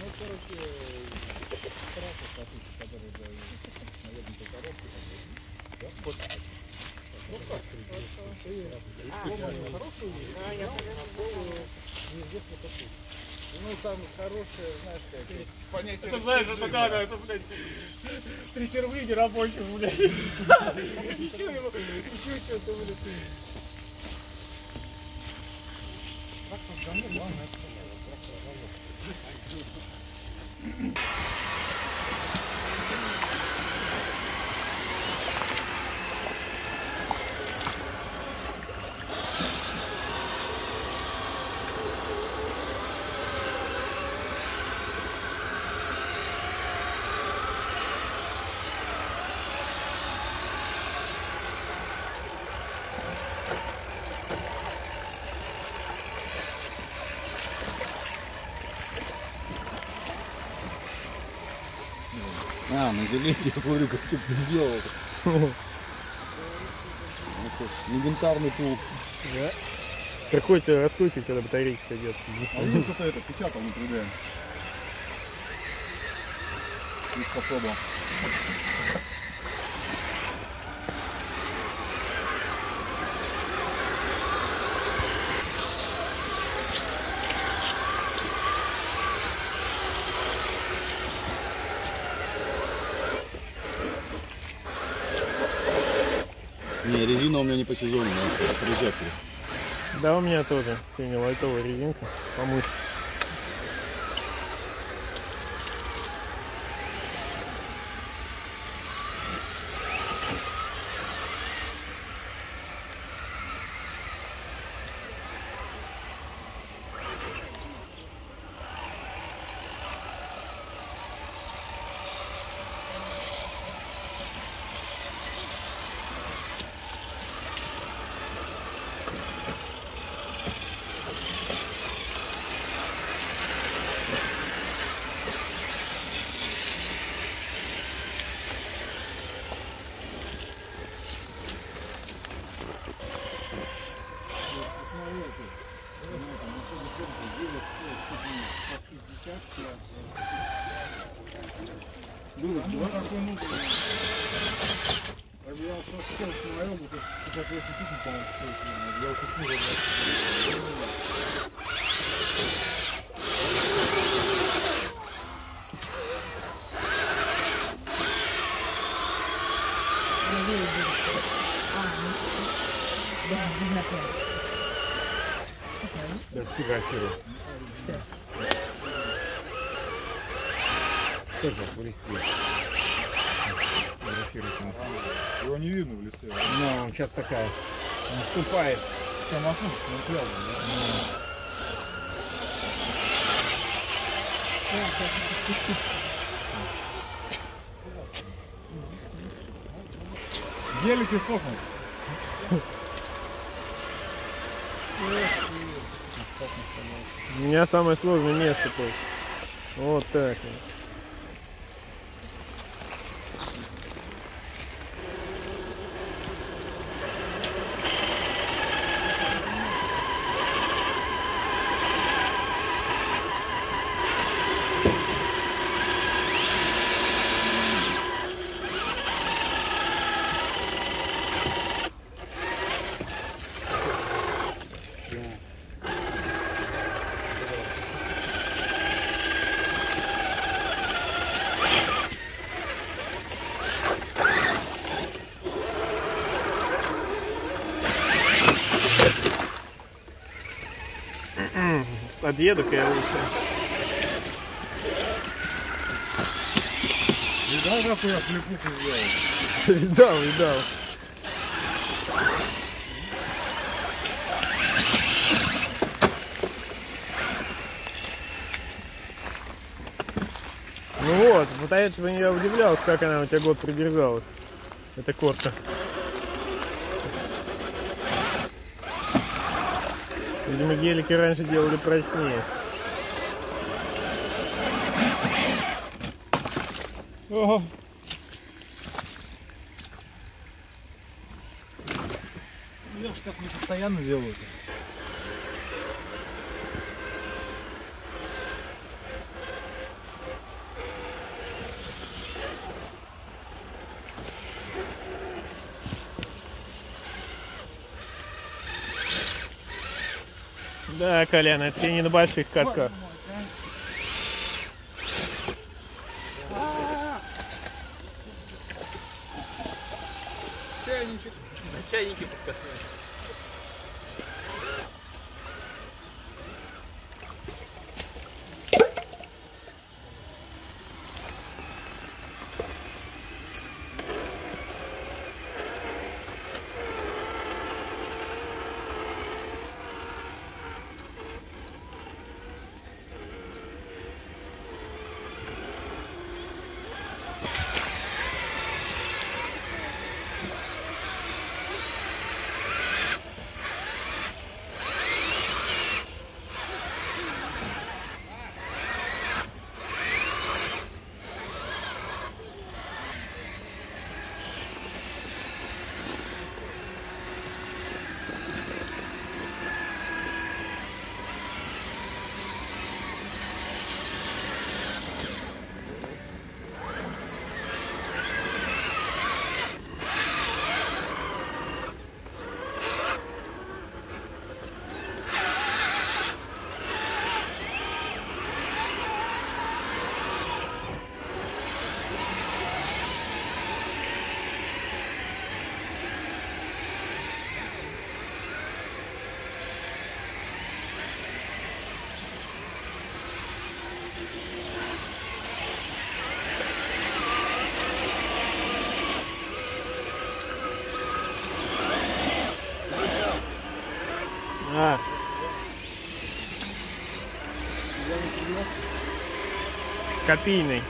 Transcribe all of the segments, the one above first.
короче, трасса, который, наверное, по коробке. Вот так. Вот так. Да, я неизвестно какую. Ну там хорошая, знаешь, как понятие. Это знаешь, это как, это, блядь, 3 сервы рабочих, блядь. Еще что-то, блядь. Так создано, главное, это на зеленке я смотрю, как ты делал. Легендарный пул. Да. Приходится раскручивать, когда батарейки садятся. А видишь, что-то это печатал на 3D. Не способен. Не, резина у меня не по сезону, но по режекторе. Да, у меня тоже сине-лайтовая резинка помыть. Я сфотографирую. Тоже блестит. Его не видно в лице. Ну, он сейчас такая наступает. Вся машина клёвая, да? Гелики сохнут. У меня самое сложное место тут. Вот так вот. Подъеду-ка я лучше. Видал, какую я флипуху сделал? Видал, видал. Ну вот этого я удивлялся, как она у тебя год продержалась. Эта корка. Видимо, гелики раньше делали прочнее. Ого. Я ж так не постоянно делаю. Да, Колян, это тебе не на больших катках. Чайничек. Чайники подкатывают. А. Копийный.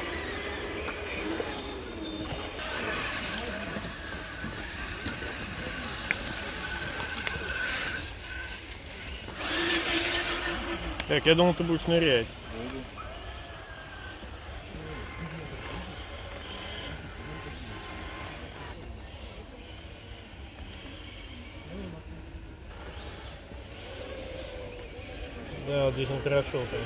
Так, я думал, ты будешь нырять. Да, вот здесь он хорошо там.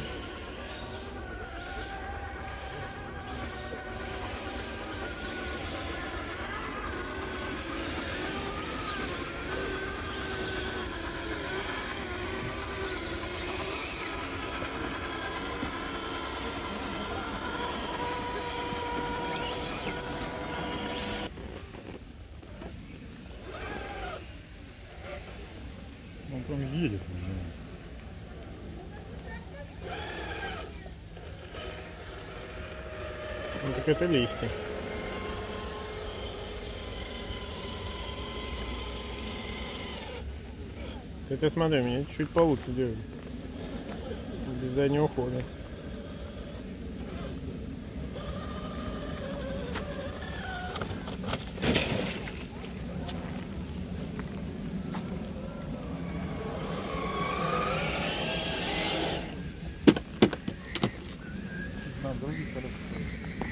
Он прям едет. Ну так это листья. Хотя смотри, меня чуть получше делают. Без заднего хода. На других колесах.